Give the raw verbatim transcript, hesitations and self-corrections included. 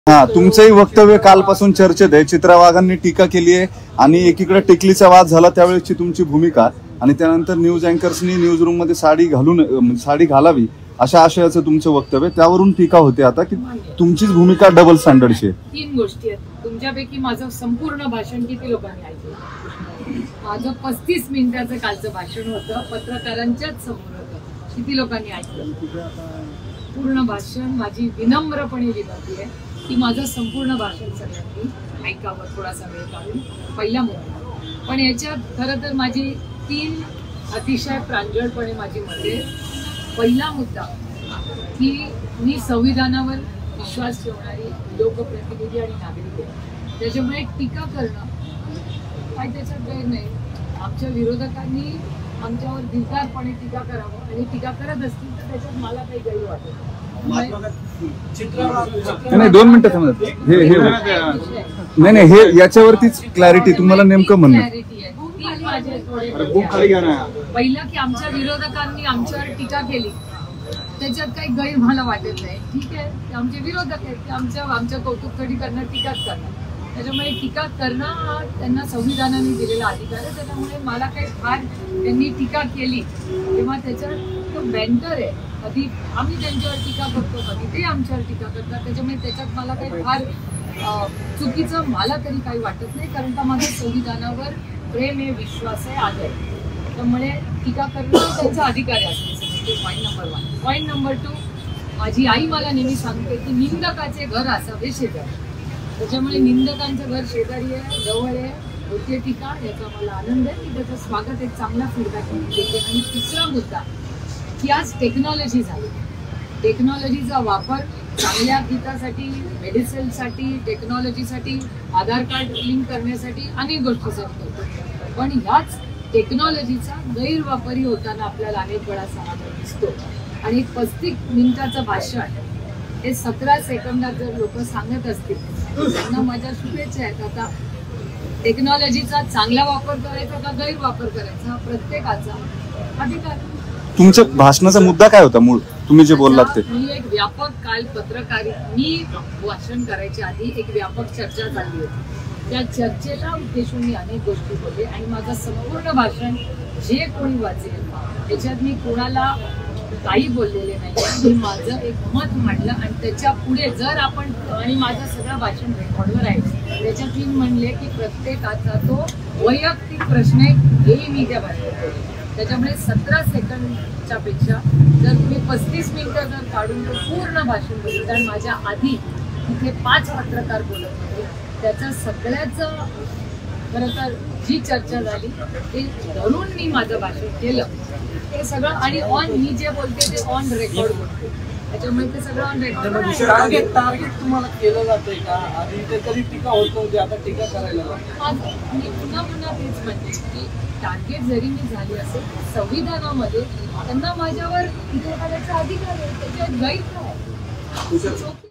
हा, तुमचंही वक्तव्य कालपासून चर्चेत आहे. चित्रा वाघांनी टीका केली आहे आणि एकीकडे टिकलीचा वाद झाला त्यावेळेची तुमची भूमिका आणि त्यानंतर न्यूज अँकर्सनी न्यूज रूम मध्ये साडी घालून साडी घालावी अशा आशयाचं तुमचं वक्तव्य, त्यावरून टीका होते आता की तुमचीच भूमिका डबल स्टँडर्डची आहे. तीन गोष्टी आहेत. तुमच्यापैकी माझं संपूर्ण भाषण किती लोकांनी ऐकलं? माझं पस्तीस मिनिटाचं कालचं भाषण होतं, पत्रकारांच्याच समोर होतं. किती लोकांनी ऐकलं? पूर्ण भाषण माझी विनम्रपणे विनंती आहे की माझं संपूर्ण भाषण सगळ्यांनी ऐकावं थोडासा वेळ काढून. पहिला मुद्दा. पण याच्यात खरं तर माझी तीन अतिशय प्रांजळपणे माझी मते. पहिला मुद्दा की मी संविधानावर विश्वास ठेवणारी लोकप्रतिनिधी आणि नागरिक आहे, त्याच्यामुळे टीका करणं काय त्याच्यात गैर नाही. आमच्या विरोधकांनी आमच्यावर दिलदारपणे टीका करावं आणि टीका करत असतील तर त्याच्यात मला काही गैर वाटत नाही. दोन मिनिटं थांबत हे हे नाही नाही हे याच्यावरतीच क्लॅरिटी तुम्हाला नेमकं म्हणणं. पहिलं की आमच्या विरोधकांनी आमच्यावर टीका केली त्याच्यात काही गैर मला वाटत नाही. ठीक आहे, ते आमचे विरोधक आहेत, ते आमच्या आमच्या कौतुक थोडी करणार, टीकाच करणार. त्याच्यामुळे टीका करणं हा त्यांना संविधानाने दिलेला अधिकार आहे. त्याच्यामुळे मला काही फार त्यांनी टीका केली तेव्हा त्याच्यात तो बँटर आहे. कधी आम्ही त्यांच्यावर टीका करतो, कधी ते आमच्यावर टीका करतात. त्याच्यामुळे त्याच्यात मला काही फार चुकीचं मला तरी काही वाटत नाही, कारण का माझ्या संविधानावर प्रेम आहे, विश्वास आहे, आदर आहे. त्यामुळे टीका करणं त्यांचा अधिकार आहे. Point number one. Point number two, माझी आई मला नेहमी सांगते की निंदकाचे घर असावे शेजारी. त्याच्यामुळे निंदकांचं घर शेजारी आहे, जवळ आहे, होते टीका, याचा मला आनंद आहे की त्याचं स्वागत, एक चांगला फीडबॅक देते. आणि तिसरा मुद्दा की आज टेक्नॉलॉजी झाली. टेक्नॉलॉजीचा वापर चांगल्या हितासाठी, मेडिसिनसाठी, टेक्नॉलॉजीसाठी, आधार कार्ड लिंक करण्यासाठी, अनेक गोष्टीसाठी करतो. पण ह्याच टेक्नॉलॉजीचा गैरवापरही होताना आपल्याला अनेक वेळा समाजात दिसतो. आणि एक पस्तीस मिनिटाचं भाषण हे सतरा सेकंदात जर लोक सांगत असतील त्यांना माझ्या शुभेच्छा आहेत. आता टेक्नॉलॉजीचा चांगला वापर करायचा का गैरवापर करायचा हा प्रत्येकाचा अधिकार. तुमच्या भाषणाचा मुद्दा काय होता मूळ, तुम्ही जे बोललात ते? मी एक व्यापक काल पत्रकारी मी भाषण करायच्या आधी एक व्यापक चर्चा झाली होती. त्या चर्चेला उद्देशून मी अनेक गोष्टी बोलले आणि माझं संपूर्ण भाषण जे कोणी वाचेल त्याच्यात मी कोणाला काही बोललेले नाही. मी माझं एक मत मांडलं आणि त्याच्या पुढे जर आपण, आणि माझं सगळं भाषण रेकॉर्डवर आहे, त्याच्यात मी म्हणले की प्रत्येकाचा तो वैयक्तिक प्रश्न आहे हेही मी त्या भाषणात बोलले. त्याच्यामुळे सतरा सेकंडच्या पेक्षा जर तुम्ही पस्तीस मिनिटं जर काढून तो पूर्ण भाषण बोलले, कारण माझ्या आधी तिथे पाच पत्रकार बोलत होते, त्याचं सगळ्याचं खरं तर जी चर्चा झाली ते धरून मी माझं भाषण केलं ते सगळं. आणि ऑन मी जे बोलते ते ऑन रेकॉर्ड बोलते, त्याच्यामुळे ते सगळं ऑन रेकॉर्ड. टार्गेट टार्गेट तुम्हाला केलं जातंय का? आणि ते कधी टीका होत नव्हती, आता टीका करायला लागली. मी पुन्हा पुन्हा तेच म्हणते की टार्गेट जरी मी झाली असेल संविधानामध्ये त्यांना माझ्यावर टीका करायचा अधिकार आहे, त्याच्यात गैर काय.